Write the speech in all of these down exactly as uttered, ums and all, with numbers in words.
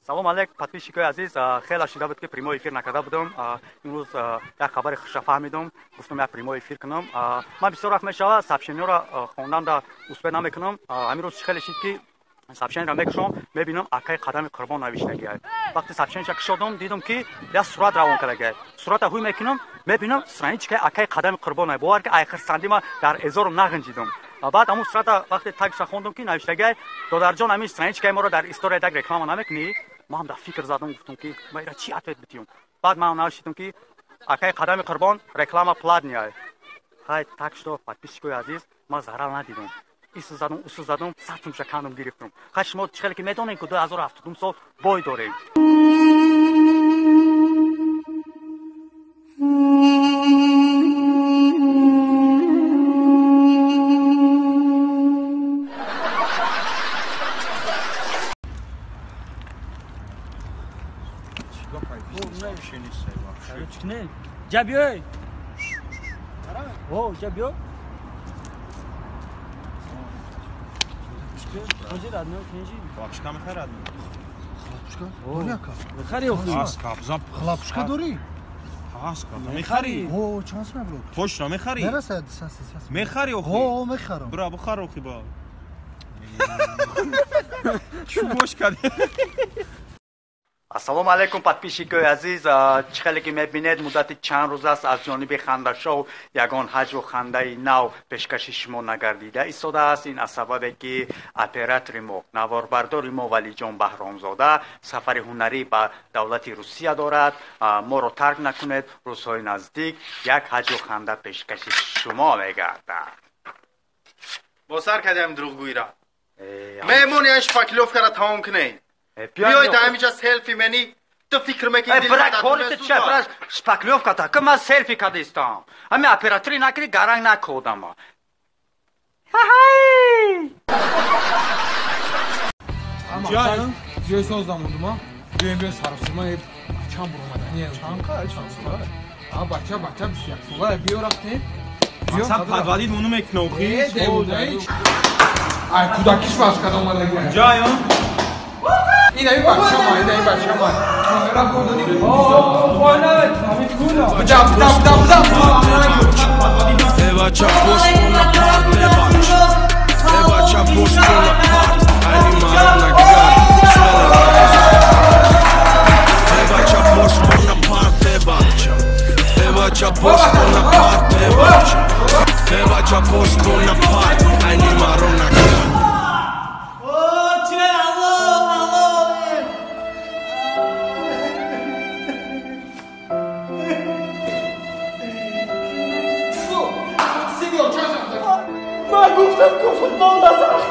салом алейк подписчикои азиз, хеле шида буд ки прямой эфир накарда будам. Имрӯз як хабари хуша фаҳмидам, гуфтам як прямой эфир кунам. Ман бисёр вақт мешава сообщениёро хонданда успеҳ намекунам. Ҳамин рӯз чӣ хеле шид ки сообщениеро мекушам, мебинам акаи қадами қурбон навиштагиай. Вақти сообщениеро кушодам, дидам ки я сурат равон кардагиай. Сурата ҳуй мекунам, мебинам страничкаи акаи қадами қурбонай. Бовар ки айхирсанди ма дар эзору нағинҷидам. баъд амун сурата вақте тагша хондам ки навиштагиай, додарҷон ҳамин страничкаи моро дар историяи так реклама намекунӣ? Ман дар фикр задам, гуфтам ки ма ира чӣ ответ бидиём. баъд ман навиштам ки акаи қадами қурбон реклама платная. Хай так что подписчикои азиз, ман зарар надидам. Ису задам, усу задам, сатумша кандам гирифтам. Хай шумо чӣ хеле ки медонем ки ду ҳазору ҳафтодум сол бой дорем. Ne? Cabioy. Oh, Cabio. Hozir adno kenji. Хлопчика мехар адно. Хлопчика? Боняка. Мехари охи. Ас кабза. Хлопчика дори? Ас кабза. Мехари. О, чанс меброд. Точно мехари. Нерасад сас сас. Мехари охи. О, мехарам. Бра бухар охи ба. Чу бош кад. ассалому алейкум подписчикои азиз, чӣ хеле ки мебинед муддати чанд рӯз аст аз ҷониби хандашоу ягон ҳаҷву хандаи нав пешкаши шумо нагардида истодааст. Ин аз сабабе ки оператори мо, наворбардори мо Валиҷон Баҳромзода сафари ҳунарӣ ба давлати Русия дорад. Моро тарк накунед, рӯзҳои наздик як ҳаҷву ханда пешкаши шумо мегардад. бо сар кардем дурӯғгӯйра мемони ан шпаклёвкара тамом кунед. بیایید همینجا سلفی منی تو فکر میکنی ای برای کارت چه برای شپاکلیوفکا تا که من سلفی کردیستم همین اپراتوری نکردی گرنگ نکردم جان جای ساز داموندم ها بیایم بیایم سرسوما چند برو اومدن چند که چند سوال آه بچه بچه بسیار سوال بیا رفتیم اصلا پدوادید اونو میکنه اوخی ای کودکیش باز کده اومده جای این این بچه ما این این بچه ما کامرا برداری اوه بالا همین کولا دب دب دب دب ای بچه پوست کن پارت ای بچه ای بچه پوست کن پارت علی مارا نگرد ای بچه پوست کن پارت ای بچه ای بچه پوست کن پارت ای بچه ای بچه پوست کن پارت علی مارا نگرد گفتم که فوتبال نسخت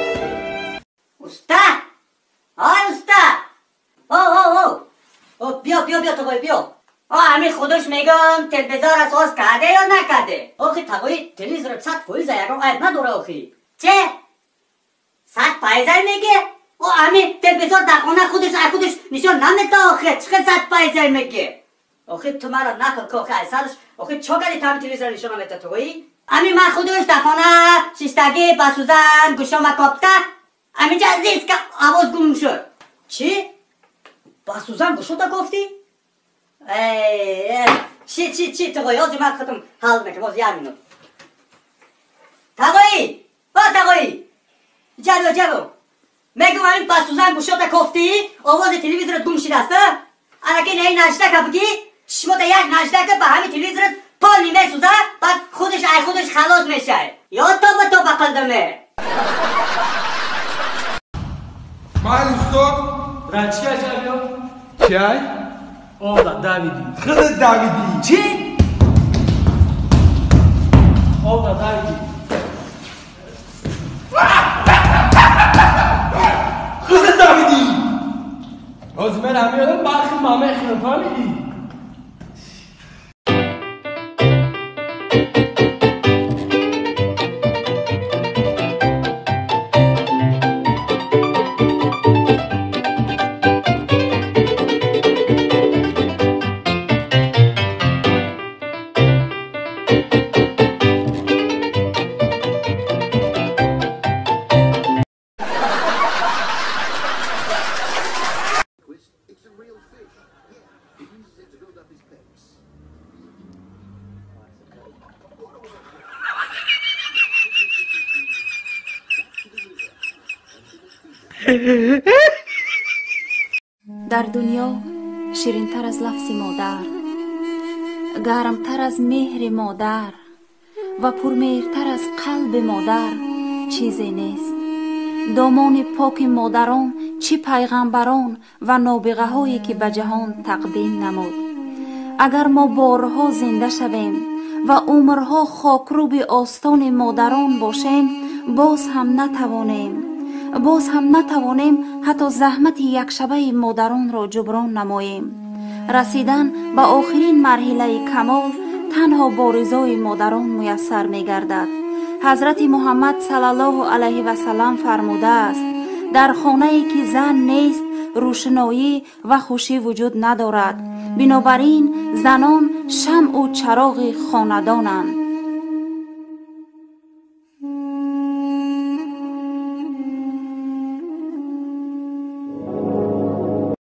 استاد آی استاد او او او او بیا بیا بیا تقوی بیا آه همین خودش میگم تلویزیون را ساز کرده یا نکرده آخی تقوی تلویزیون صد فایزه یکم عیب نداره آخی چه؟ صد فایزه میگه؟ او همین تلویزیون در خانه خودش ای خودش نشان نمیده آخی چقدر صد فایزه میگه آخی تو مرا نکن که آخی ایسالش آخی چه کردی تو همین تلویزیون نشان نمیده تقوی؟ امی من خودش دفانه شیشتگی بسوزن گوشم کپته امی جا عزیز که آواز گم شد چی؟ بسوزن گوشم تا گفتی؟ ای چی چی چی تقوی آجی من خودم حل میکنم آز یه مینو تقوی با تقوی جلو جلو میگم همین بسوزن گوشم تا گفتی آواز تلویزیون گم شده است الکی نه نجده که بگی شما تا یک نجده که به همین تلویزیون پالی میسوزه بعد خودش ای خودش خلاص میشه یا تو به تو بقلدمه مال استاد رچی اجابیو چای اولا داویدی خود داویدی چی؟ اولا داویدی خود داویدی از من همیادم برخی مامه خیلی فهمیدی در دنیا شیرین‌تر از لفظ مادر، گرمتر از مهر مادر و پرمیرتر از قلب مادر چیزی نیست. دامان پاک مادران چی پیغمبران و نابغه هایی که به جهان تقدیم نمود. اگر ما بارها زنده شویم و عمرها خاکروب آستان مادران باشیم، باز هم نتوانیم باز هم نتوانیم حتی زحمت یک شبه مادران را جبران نماییم. رسیدن به آخرین مرحله کمال تنها با رضای مادران میسر می گردد. حضرت محمد صلی الله علیه و سلم فرموده است: در خانه‌ای که زن نیست روشنایی و خوشی وجود ندارد. بنابراین زنان شمع و چراغ خاندانند.